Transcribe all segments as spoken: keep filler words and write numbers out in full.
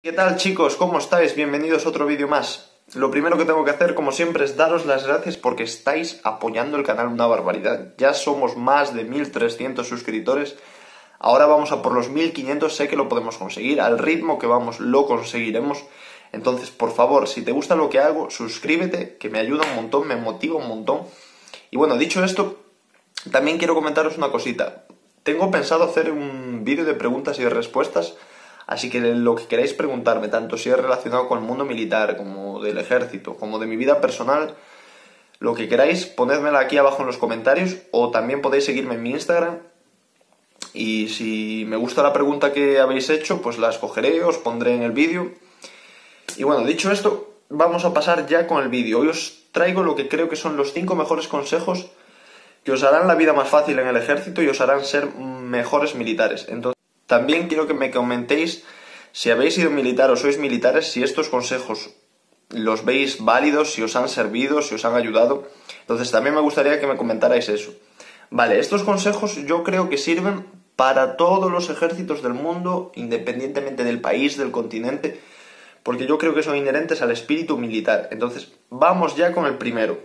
¿Qué tal, chicos? ¿Cómo estáis? Bienvenidos a otro vídeo más. Lo primero que tengo que hacer, como siempre, es daros las gracias porque estáis apoyando el canal una barbaridad. Ya somos más de mil trescientos suscriptores. Ahora vamos a por los mil quinientos, sé que lo podemos conseguir. Al ritmo que vamos, lo conseguiremos. Entonces, por favor, si te gusta lo que hago, suscríbete, que me ayuda un montón, me motiva un montón. Y bueno, dicho esto, también quiero comentaros una cosita. Tengo pensado hacer un vídeo de preguntas y de respuestas. Así que lo que queráis preguntarme, tanto si es relacionado con el mundo militar, como del ejército, como de mi vida personal, lo que queráis, ponedmela aquí abajo en los comentarios, o también podéis seguirme en mi Instagram. Y si me gusta la pregunta que habéis hecho, pues la escogeré, os pondré en el vídeo. Y bueno, dicho esto, vamos a pasar ya con el vídeo. Hoy os traigo lo que creo que son los cinco mejores consejos que os harán la vida más fácil en el ejército y os harán ser mejores militares. Entonces, también quiero que me comentéis si habéis sido militar o sois militares, si estos consejos los veis válidos, si os han servido, si os han ayudado. Entonces también me gustaría que me comentarais eso. Vale, estos consejos yo creo que sirven para todos los ejércitos del mundo, independientemente del país, del continente, porque yo creo que son inherentes al espíritu militar. Entonces, vamos ya con el primero.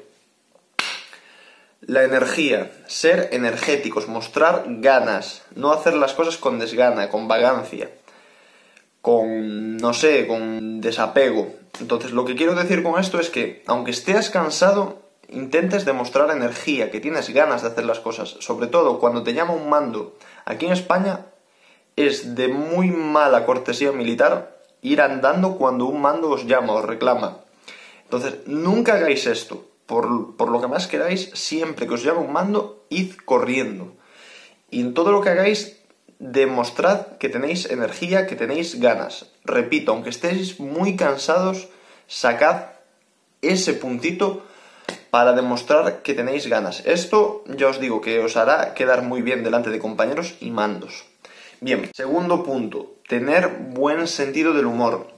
La energía, ser energéticos, mostrar ganas, no hacer las cosas con desgana, con vagancia, con, no sé, con desapego. Entonces, lo que quiero decir con esto es que, aunque estés cansado, intentes demostrar energía, que tienes ganas de hacer las cosas. Sobre todo, cuando te llama un mando. Aquí en España es de muy mala cortesía militar ir andando cuando un mando os llama, os reclama. Entonces, nunca hagáis esto. Por, por lo que más queráis, siempre que os llame un mando, id corriendo. Y en todo lo que hagáis, demostrad que tenéis energía, que tenéis ganas. Repito, aunque estéis muy cansados, sacad ese puntito para demostrar que tenéis ganas. Esto ya os digo que os hará quedar muy bien delante de compañeros y mandos. Bien, segundo punto, tener buen sentido del humor.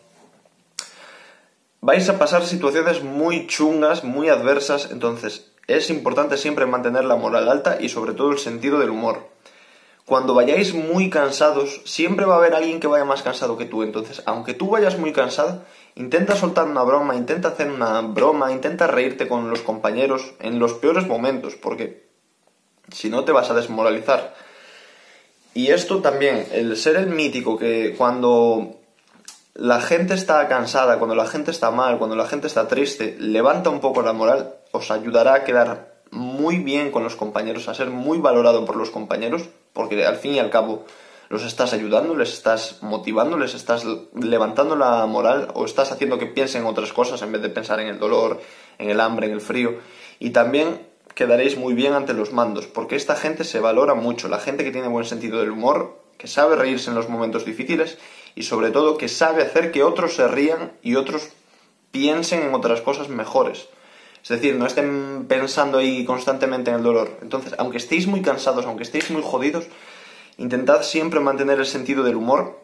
Vais a pasar situaciones muy chungas, muy adversas, entonces es importante siempre mantener la moral alta y sobre todo el sentido del humor. Cuando vayáis muy cansados, siempre va a haber alguien que vaya más cansado que tú, entonces aunque tú vayas muy cansado, intenta soltar una broma, intenta hacer una broma, intenta reírte con los compañeros en los peores momentos, porque si no te vas a desmoralizar. Y esto también, el ser el mítico que cuando la gente está cansada, cuando la gente está mal, cuando la gente está triste, levanta un poco la moral, os ayudará a quedar muy bien con los compañeros, a ser muy valorado por los compañeros, porque al fin y al cabo los estás ayudando, les estás motivando, les estás levantando la moral o estás haciendo que piensen en otras cosas en vez de pensar en el dolor, en el hambre, en el frío. Y también quedaréis muy bien ante los mandos, porque esta gente se valora mucho, la gente que tiene buen sentido del humor, que sabe reírse en los momentos difíciles y sobre todo que sabe hacer que otros se rían y otros piensen en otras cosas mejores. Es decir, no estén pensando ahí constantemente en el dolor. Entonces, aunque estéis muy cansados, aunque estéis muy jodidos, intentad siempre mantener el sentido del humor.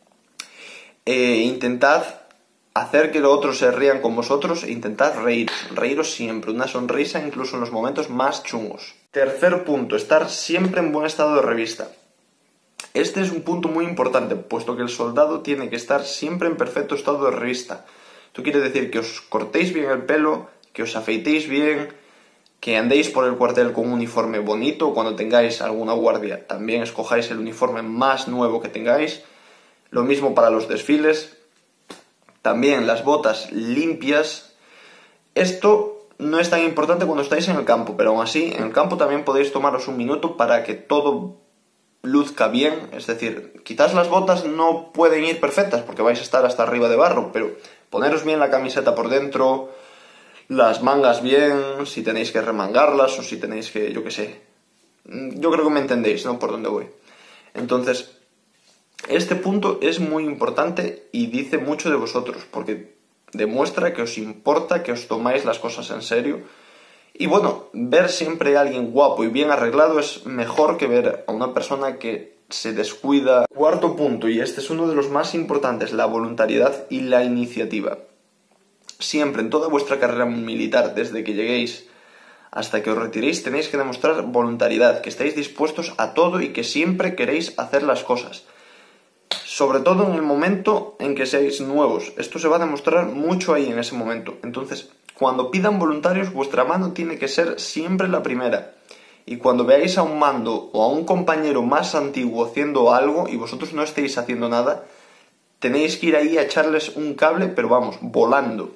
Eh, intentad hacer que los otros se rían con vosotros e intentad reír. Reíros siempre, una sonrisa incluso en los momentos más chungos. Tercer punto, estar siempre en buen estado de revista. Este es un punto muy importante, puesto que el soldado tiene que estar siempre en perfecto estado de revista. Esto quiere decir que os cortéis bien el pelo, que os afeitéis bien, que andéis por el cuartel con un uniforme bonito, cuando tengáis alguna guardia también escojáis el uniforme más nuevo que tengáis. Lo mismo para los desfiles. También las botas limpias. Esto no es tan importante cuando estáis en el campo, pero aún así, en el campo también podéis tomaros un minuto para que todo luzca bien, es decir, quizás las botas no pueden ir perfectas porque vais a estar hasta arriba de barro, pero poneros bien la camiseta por dentro, las mangas bien, si tenéis que remangarlas o si tenéis que, yo qué sé, yo creo que me entendéis, ¿no? Por dónde voy. Entonces, este punto es muy importante y dice mucho de vosotros, porque demuestra que os importa, que os tomáis las cosas en serio. Y bueno, ver siempre a alguien guapo y bien arreglado es mejor que ver a una persona que se descuida. Cuarto punto, y este es uno de los más importantes, la voluntariedad y la iniciativa. Siempre, en toda vuestra carrera militar, desde que lleguéis hasta que os retiréis, tenéis que demostrar voluntariedad, que estáis dispuestos a todo y que siempre queréis hacer las cosas. sobre todo en el momento en que seáis nuevos. Esto se va a demostrar mucho ahí en ese momento. Entonces, cuando pidan voluntarios, vuestra mano tiene que ser siempre la primera. Y cuando veáis a un mando o a un compañero más antiguo haciendo algo y vosotros no estéis haciendo nada, tenéis que ir ahí a echarles un cable, pero vamos, volando.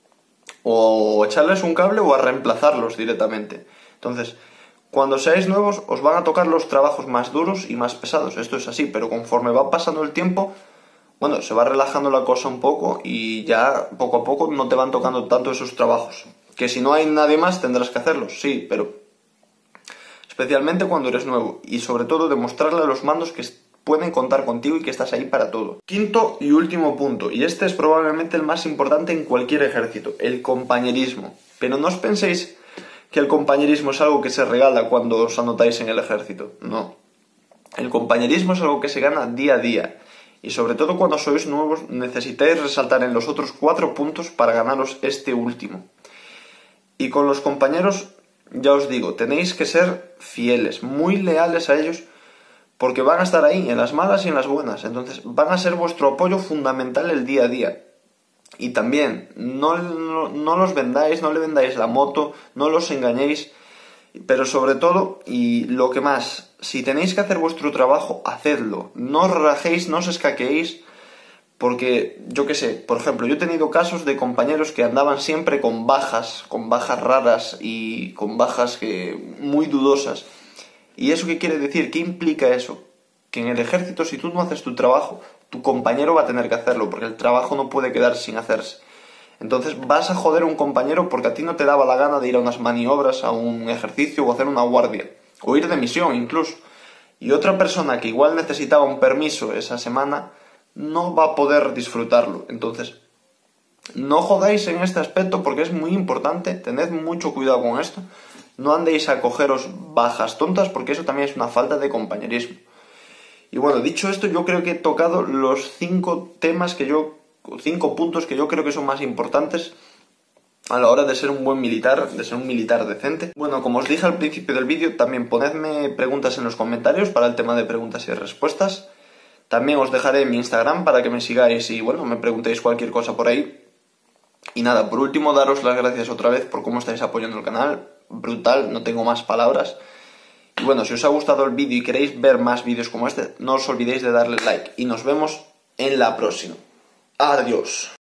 O echarles un cable o a reemplazarlos directamente. Entonces, cuando seáis nuevos os van a tocar los trabajos más duros y más pesados. Esto es así, pero conforme va pasando el tiempo, bueno, se va relajando la cosa un poco y ya poco a poco no te van tocando tanto esos trabajos. Que si no hay nadie más tendrás que hacerlos, sí, pero especialmente cuando eres nuevo. Y sobre todo demostrarle a los mandos que pueden contar contigo y que estás ahí para todo. Quinto y último punto, y este es probablemente el más importante en cualquier ejército, el compañerismo. Pero no os penséis que el compañerismo es algo que se regala cuando os anotáis en el ejército. No. El compañerismo es algo que se gana día a día. Y sobre todo cuando sois nuevos necesitáis resaltar en los otros cuatro puntos para ganaros este último. Y con los compañeros, ya os digo, tenéis que ser fieles, muy leales a ellos, porque van a estar ahí, en las malas y en las buenas. Entonces van a ser vuestro apoyo fundamental el día a día. Y también, no, no, no los vendáis, no le vendáis la moto, no los engañéis, pero sobre todo, y lo que más, si tenéis que hacer vuestro trabajo, hacedlo. No os rajéis, no os escaqueéis, porque, yo qué sé, por ejemplo, yo he tenido casos de compañeros que andaban siempre con bajas, con bajas raras y con bajas que muy dudosas. ¿Y eso qué quiere decir? ¿Qué implica eso? Que en el ejército, si tú no haces tu trabajo, tu compañero va a tener que hacerlo, porque el trabajo no puede quedar sin hacerse. Entonces vas a joder a un compañero porque a ti no te daba la gana de ir a unas maniobras, a un ejercicio o hacer una guardia, o ir de misión incluso. Y otra persona que igual necesitaba un permiso esa semana no va a poder disfrutarlo. Entonces, no jodáis en este aspecto porque es muy importante, tened mucho cuidado con esto. No andéis a cogeros bajas tontas porque eso también es una falta de compañerismo. Y bueno, dicho esto, yo creo que he tocado los cinco temas que yo, cinco puntos que yo creo que son más importantes a la hora de ser un buen militar, de ser un militar decente. Bueno, como os dije al principio del vídeo, también ponedme preguntas en los comentarios para el tema de preguntas y respuestas. También os dejaré mi Instagram para que me sigáis y bueno, me preguntéis cualquier cosa por ahí. Y nada, por último, daros las gracias otra vez por cómo estáis apoyando el canal. Brutal, no tengo más palabras. Y bueno, si os ha gustado el vídeo y queréis ver más vídeos como este, no os olvidéis de darle like. Y nos vemos en la próxima. Adiós.